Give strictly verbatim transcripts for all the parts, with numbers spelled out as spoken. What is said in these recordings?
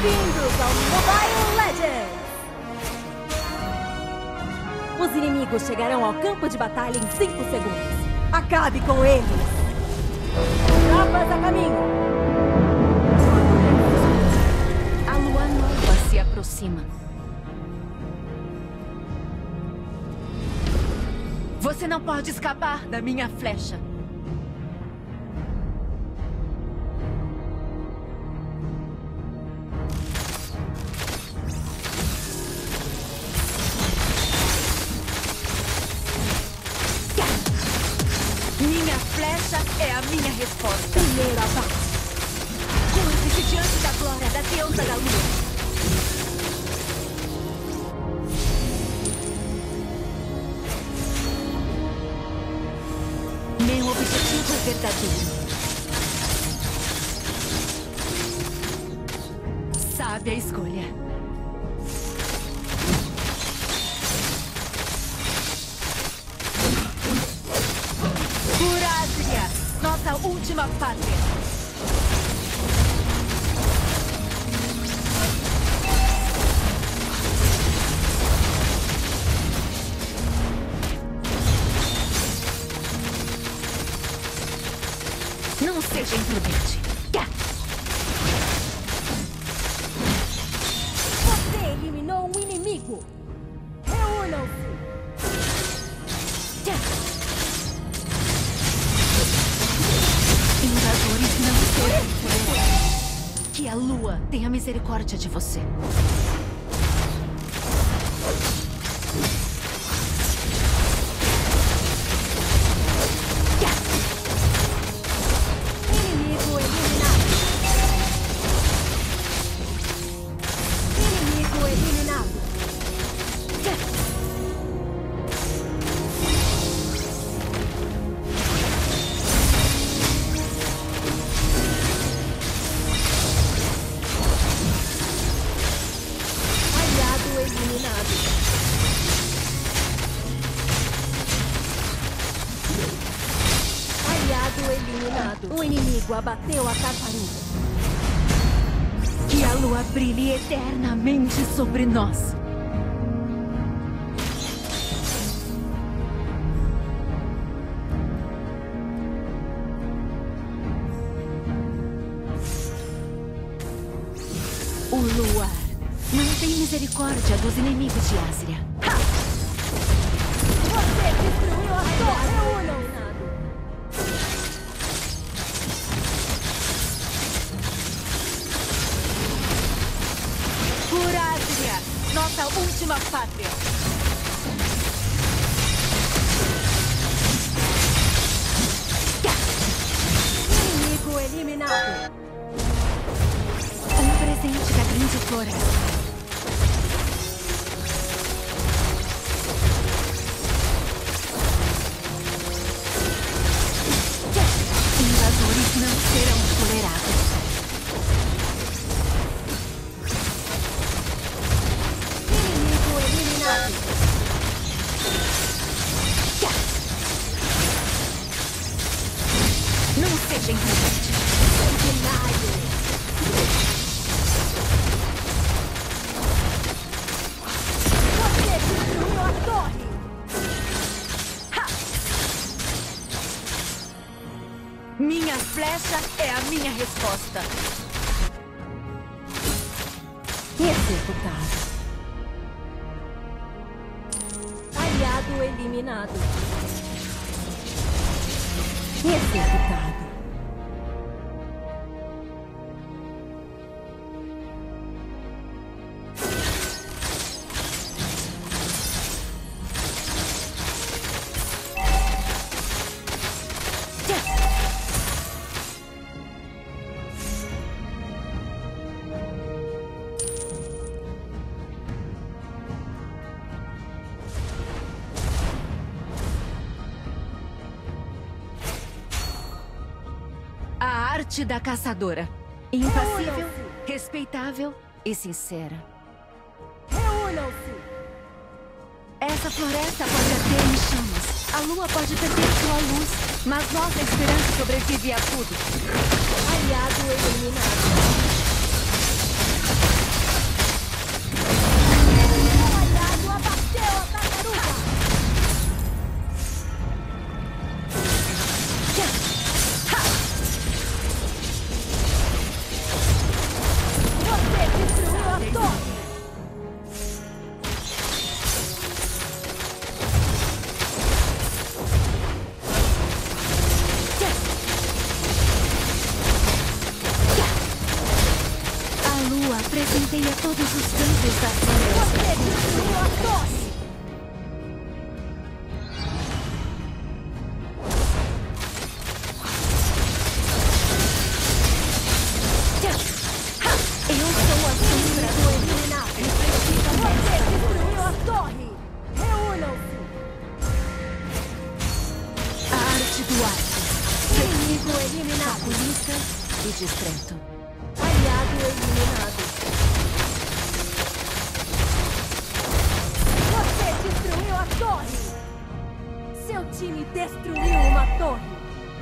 Bem-vindos ao Mobile Legends! Os inimigos chegarão ao campo de batalha em cinco segundos. Acabe com eles! Tropas a caminho! A lua nova se aproxima. Você não pode escapar da minha flecha. Minha flecha é a minha resposta. Primeira parte. Curve-se diante da glória da deusa da lua. Meu objetivo é verdadeiro. Sabe a escolha. Curásria, nossa última pátria. Não seja imprudente. Você eliminou um inimigo! Reúnam-se! Invasores não serão tolerados. Que a lua tenha misericórdia de você. Inimigo eliminado! Inimigo eliminado! Aliado eliminado! Aliado eliminado! O inimigo abateu a tartaruga! Que a lua brilhe eternamente sobre nós. O luar não tem misericórdia dos inimigos de Asria. Você destruiu a torre! Reúnam-se! Curásria, nossa última pátria. Inimigo eliminado! Um presente da grande floresta. Invasores não serão tolerados. Inimigo eliminado! Não seja imprudente. Sanguinário! Você destruiu a torre! Minha flecha é a minha resposta. Executado! Aliado eliminado! Executado! A arte da caçadora. Impassível, respeitável e sincera. Reúnam-se! Essa floresta pode arder em chamas. A lua pode perder sua luz. Mas nossa esperança sobrevive a tudo. Aliado eliminado! Presenteia todos os cantos da floresta. Você destruiu a torre! Eu sou a sombra do eliminado. Você destruiu a torre! Reúnam-se! A arte do arco. Inimigo eliminado! Calculista e discreto. Aliado eliminado! Você destruiu a torre! Seu time destruiu uma torre!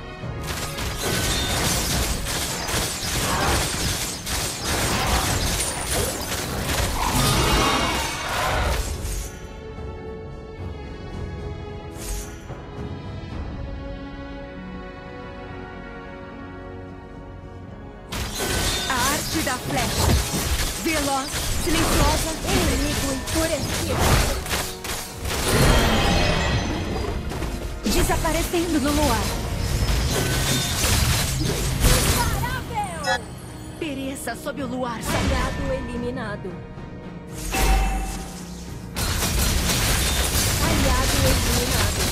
Da flecha. Veloz, silenciosa, Inimigo enfurecido! desaparecendo no luar. Imparável! Pereça sob o luar. Aliado eliminado! Aliado eliminado!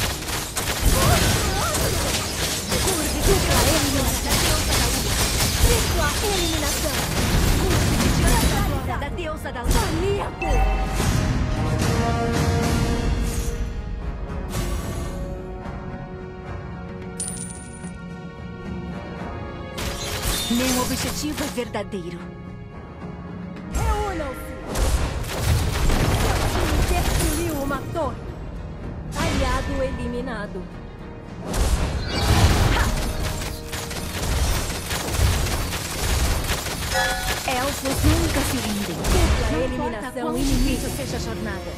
Curve dupla eliminação! Tripla eliminação! Agora da deusa da luz. Maníaco! Meu objetivo é verdadeiro. Reúnam-se! Seu time destruiu uma torre! Aliado eliminado! Elfos nunca se rendem. Dupla Não eliminação importa quão inimiga. difícil seja a jornada.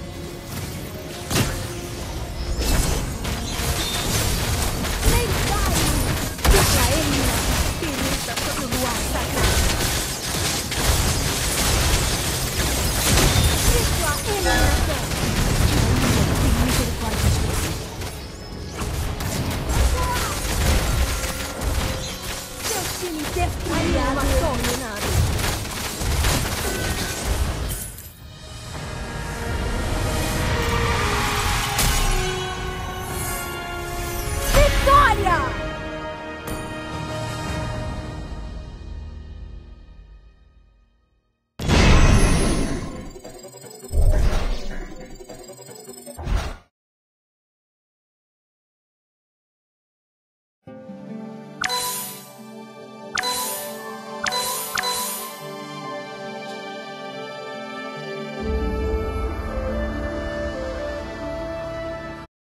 Lendário! Dupla eliminação! Pereça sob o luar sagrado. Tripla eliminação! Tenho misericórdia de você. Seu time destruiu uma torre! Eliminado! Vitória!